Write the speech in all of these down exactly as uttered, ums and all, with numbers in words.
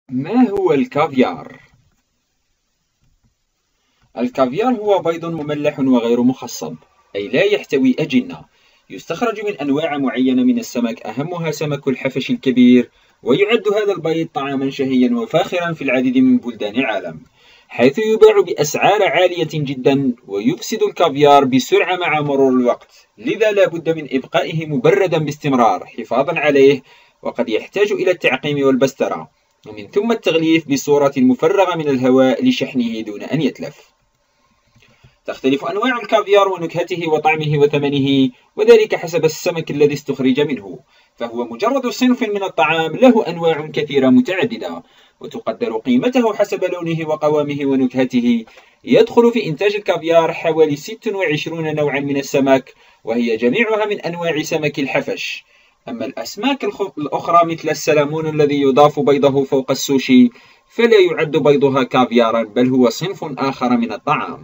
ما هو الكافيار؟ الكافيار هو بيض مملح وغير مخصب، أي لا يحتوي أجنة. يستخرج من أنواع معينة من السمك، أهمها سمك الحفش الكبير، ويعد هذا البيض طعاما شهيا وفاخرا في العديد من بلدان العالم، حيث يباع بأسعار عالية جدا. ويفسد الكافيار بسرعة مع مرور الوقت، لذا لا بد من إبقائه مبردا باستمرار حفاظا عليه، وقد يحتاج إلى التعقيم والبسترة، ومن ثم التغليف بصورة مفرغة من الهواء لشحنه دون أن يتلف. تختلف أنواع الكافيار ونكهته وطعمه وثمنه، وذلك حسب السمك الذي استخرج منه، فهو مجرد صنف من الطعام له أنواع كثيرة متعددة، وتقدر قيمته حسب لونه وقوامه ونكهته. يدخل في إنتاج الكافيار حوالي ستة وعشرين نوعا من السمك، وهي جميعها من أنواع سمك الحفش. أما الأسماك الأخرى مثل السلمون الذي يضاف بيضه فوق السوشي، فلا يعد بيضها كافيارا، بل هو صنف آخر من الطعام.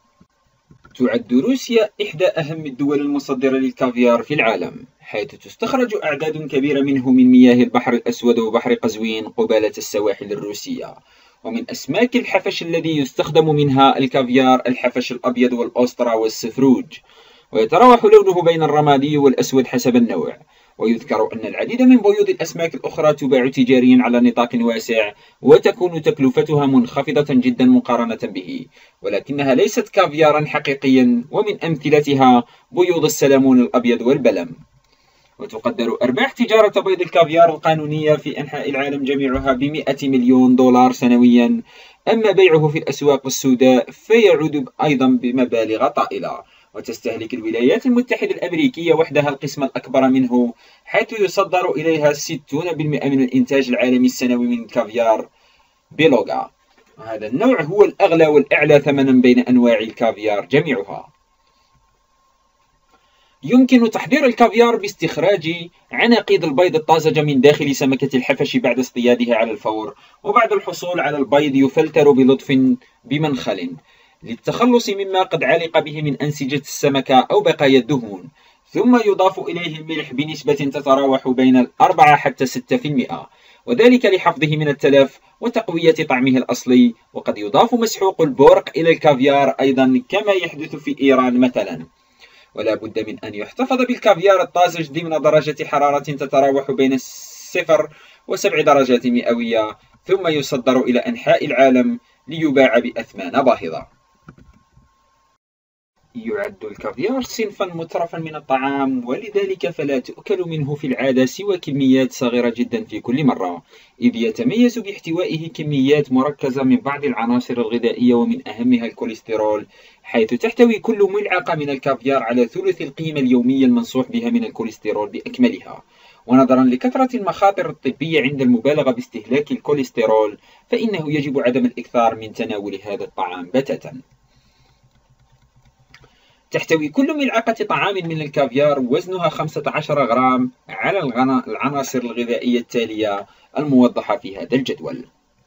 تعد روسيا إحدى أهم الدول المصدرة للكافيار في العالم، حيث تستخرج أعداد كبيرة منه من مياه البحر الأسود وبحر قزوين قبالة السواحل الروسية. ومن أسماك الحفش الذي يستخدم منها الكافيار الحفش الأبيض والأوسترا والسفروج، ويتراوح لونه بين الرمادي والأسود حسب النوع. ويذكر أن العديد من بيوض الأسماك الأخرى تباع تجاريا على نطاق واسع، وتكون تكلفتها منخفضة جدا مقارنة به، ولكنها ليست كافيارا حقيقيا. ومن أمثلتها بيوض السلمون الأبيض والبلم. وتقدر أرباح تجارة بيض الكافيار القانونية في أنحاء العالم جميعها بمئة مليون دولار سنويا، أما بيعه في الأسواق السوداء فيعود أيضا بمبالغ طائلة. وتستهلك الولايات المتحدة الأمريكية وحدها القسم الأكبر منه، حيث يصدر إليها ستين بالمئة من الإنتاج العالمي السنوي من الكافيار بيلوغا. وهذا النوع هو الأغلى والأعلى ثمنا بين أنواع الكافيار جميعها. يمكن تحضير الكافيار باستخراج عناقيد البيض الطازجة من داخل سمكة الحفش بعد اصطيادها على الفور، وبعد الحصول على البيض يفلتر بلطف بمنخل للتخلص مما قد علق به من أنسجة السمكة أو بقايا الدهون، ثم يضاف إليه الملح بنسبة تتراوح بين الأربعة حتى ستة في المئة، وذلك لحفظه من التلف وتقوية طعمه الأصلي. وقد يضاف مسحوق البورق إلى الكافيار أيضا، كما يحدث في إيران مثلا. ولا بد من أن يحتفظ بالكافيار الطازج ضمن درجة حرارة تتراوح بين صفر وسبع درجات مئوية، ثم يصدر إلى أنحاء العالم ليباع بأثمان باهظة. يعد الكافيار صنفا مترفا من الطعام، ولذلك فلا تؤكل منه في العادة سوى كميات صغيرة جدا في كل مرة، إذ يتميز باحتوائه كميات مركزة من بعض العناصر الغذائية، ومن أهمها الكوليسترول، حيث تحتوي كل ملعقة من الكافيار على ثلث القيمة اليومية المنصوح بها من الكوليسترول بأكملها. ونظرا لكثرة المخاطر الطبية عند المبالغة باستهلاك الكوليسترول، فإنه يجب عدم الإكثار من تناول هذا الطعام بتاتا. تحتوي كل ملعقة طعام من الكافيار وزنها خمسة عشر غرام على العناصر الغذائية التالية الموضحة في هذا الجدول.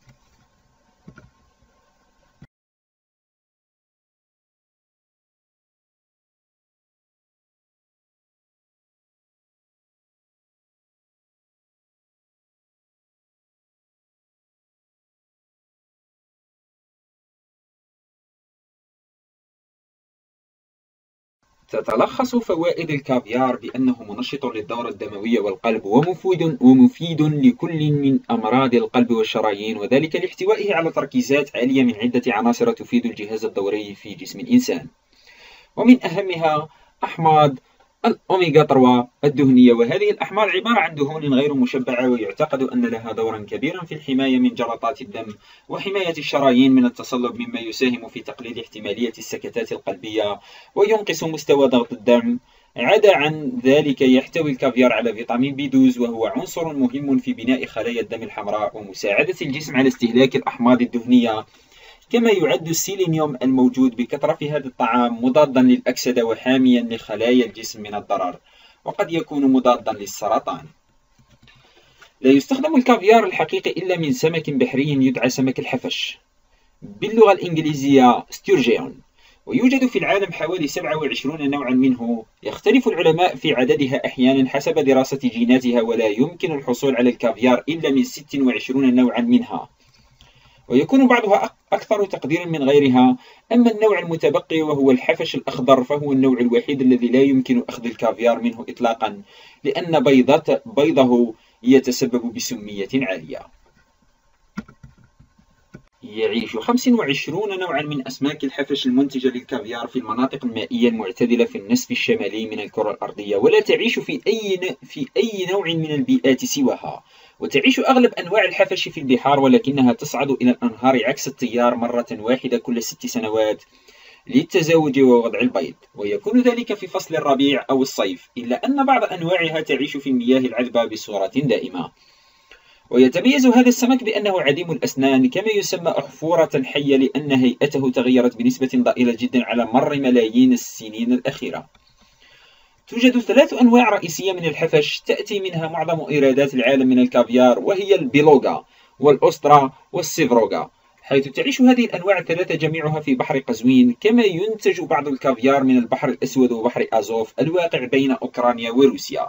تتلخص فوائد الكافيار بأنه منشط للدورة الدموية والقلب، ومفيد ومفيد لكل من أمراض القلب والشرايين، وذلك لاحتوائه على تركيزات عالية من عدة عناصر تفيد الجهاز الدوري في جسم الإنسان، ومن أهمها أحماض الأوميغا ثلاثة الدهنية. وهذه الأحماض عبارة عن دهون غير مشبعة، ويعتقد أن لها دورا كبيرا في الحماية من جلطات الدم وحماية الشرايين من التصلب، مما يساهم في تقليل احتمالية السكتات القلبية وينقص مستوى ضغط الدم. عدا عن ذلك يحتوي الكافيار على فيتامين بي اثناشر، وهو عنصر مهم في بناء خلايا الدم الحمراء ومساعدة الجسم على استهلاك الأحماض الدهنية. كما يعد السيلينيوم الموجود بكثرة في هذا الطعام مضادا للأكسدة وحاميا لخلايا الجسم من الضرر، وقد يكون مضادا للسرطان. لا يستخدم الكافيار الحقيقي إلا من سمك بحري يدعى سمك الحفش، باللغة الإنجليزية ستيرجيون، ويوجد في العالم حوالي سبعة وعشرين نوعا منه، يختلف العلماء في عددها أحيانا حسب دراسة جيناتها، ولا يمكن الحصول على الكافيار إلا من ستة وعشرين نوعا منها، ويكون بعضها أكثر تقديرا من غيرها. أما النوع المتبقي وهو الحفش الأخضر فهو النوع الوحيد الذي لا يمكن أخذ الكافيار منه إطلاقا، لأن بيضة بيضه يتسبب بسمية عالية. يعيش خمسة وعشرين نوعا من أسماك الحفش المنتجة للكافيار في المناطق المائية المعتدلة في النصف الشمالي من الكرة الأرضية، ولا تعيش في أي في أي نوع من البيئات سواها. وتعيش أغلب أنواع الحفش في البحار، ولكنها تصعد إلى الأنهار عكس التيار مرة واحدة كل ست سنوات للتزاوج ووضع البيض، ويكون ذلك في فصل الربيع أو الصيف، إلا أن بعض أنواعها تعيش في المياه العذبة بصورة دائمة. ويتميز هذا السمك بأنه عديم الأسنان، كما يسمى أحفورة حية لأن هيئته تغيرت بنسبة ضئيلة جدا على مر ملايين السنين الأخيرة. توجد ثلاث أنواع رئيسية من الحفش تأتي منها معظم إيرادات العالم من الكافيار، وهي البيلوغا والأسترا والسيفروغا، حيث تعيش هذه الأنواع الثلاثة جميعها في بحر قزوين، كما ينتج بعض الكافيار من البحر الأسود وبحر أزوف الواقع بين أوكرانيا وروسيا.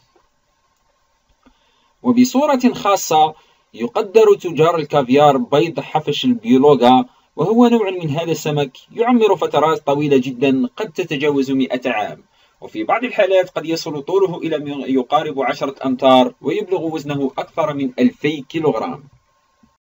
وبصورة خاصة يقدر تجار الكافيار بيض حفش البيلوغا، وهو نوع من هذا السمك يعمر فترات طويلة جدا قد تتجاوز مئة عام، وفي بعض الحالات قد يصل طوله إلى يقارب عشرة أمتار، ويبلغ وزنه أكثر من ألفي كيلوغرام.